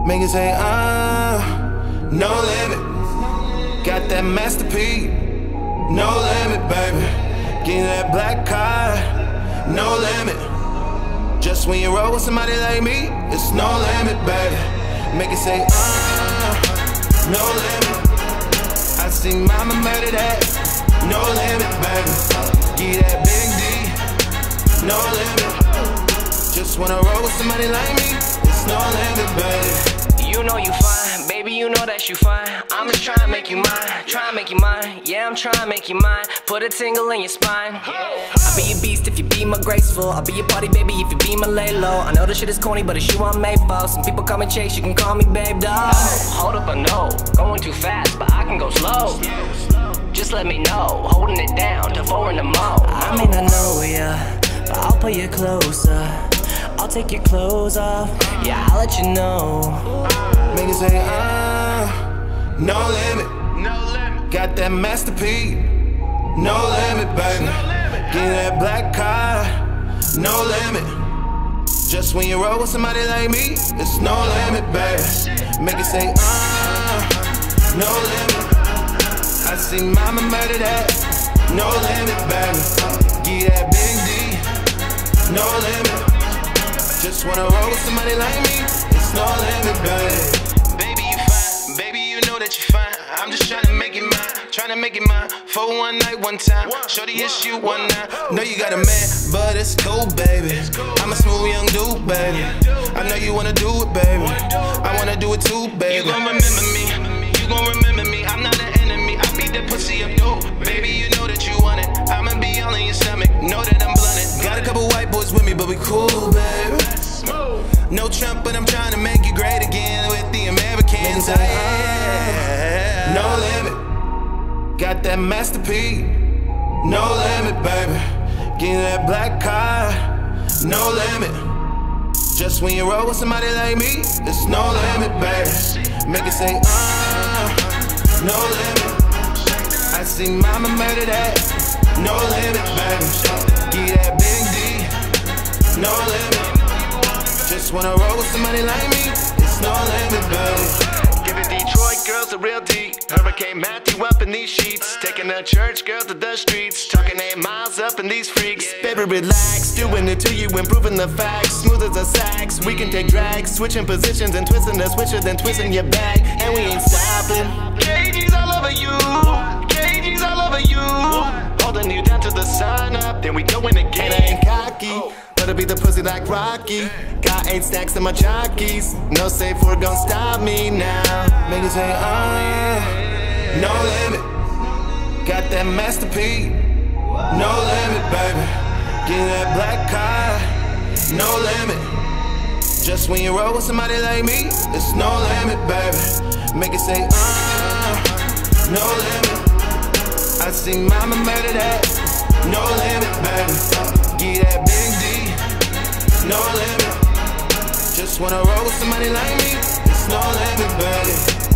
Make it say, no limit. Got that masterpiece, no limit, baby. Get that black card, no limit. Just when you roll with somebody like me, it's no limit, baby. Make it say, no limit. I see mama murder that, no limit, baby. Get that big D, no limit. Just wanna roll with somebody like me, it's no limit, baby. You know you fine, baby, you know that you fine. I'm just trying to make you mine, trying to make you mine. Yeah, I'm trying to make you mine, put a tingle in your spine. I'll be your beast if you be my graceful. I'll be your party baby if you be my lay low. I know this shit is corny, but it's you I'm made for. Some people call me Chase, you can call me babe dog. Hold up, I know, going too fast, but I can go slow. Just let me know, holding it down till 4 in the morning. I may not know ya, but I'll pull you closer. I'll take your clothes off, yeah, I'll let you know. Make it say, no limit. Got that masterpiece, no limit, baby. Get that black card, no limit. Just when you roll with somebody like me, it's no limit, baby. Make it say, no limit. I see mama murder that, no limit, baby. Get that big D, no limit. Just wanna roll with somebody like me, it's no limit, baby. Baby, you fine, baby, you know that you fine. I'm just trying to make it mine, trying to make it mine. For one night, one time, shorty, it's you, one night. Know you got a man, but it's cool, baby. I'm a smooth young dude, baby. I know you wanna do it, baby. I wanna do it too, baby. You gon' remember me, you gon' remember me. I'm not an enemy, I beat that pussy up, dope. Baby, you know that you want it. I'ma be all in your stomach, know that I'm blunted. Got a couple white boys with me, but we cool, baby. No Trump, but I'm trying to make it great again with the Americans. No limit. Got that masterpiece, no limit, baby. Get that black card, no limit. Just when you roll with somebody like me, it's no limit, baby. Make it say, no limit. I see mama murder that, no limit, baby. Get that big D, no limit. Just wanna roll with somebody like me, it's no limit, baby. Giving Detroit girls a real D. Hurricane Matthew up in these sheets. Taking a church girl to the streets. Talking 8 miles up in these freaks. Baby, relax, doing it to you, improving the facts. Smooth as a sax, we can take drags. Switching positions and twisting the switcher, then twisting your back. And we ain't stopping. KG's all over you, KG's all over you. Holding you down to the sun up, then we going again. I ain't cocky, better be the pussy like Rocky. Got 8 stacks in my jockeys. No safe word gon' stop me now. Make it say, no limit. Got that masterpiece, no limit, baby. Get that black card, no limit. Just when you roll with somebody like me, it's no limit, baby. Make it say, no limit. I see mama murder that, no limit, baby. Get that big D, no limit. Just wanna roll with somebody like me, it's no limit, baby.